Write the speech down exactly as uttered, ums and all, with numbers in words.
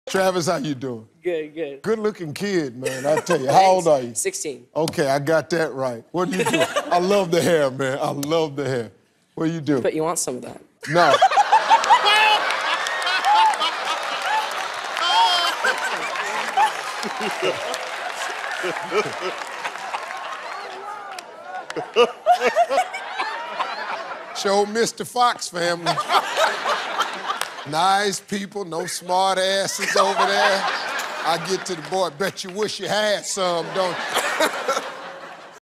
Travis, how you doing? Good, good. Good-looking kid, man, I tell you. How old are you? sixteen. Okay, I got that right. What do you do? I love the hair, man. I love the hair. What do you do? But you want some of that. No. Show Mister Fox family. Nice people, no smart asses over there. I get to the boy, bet you wish you had some, don't you?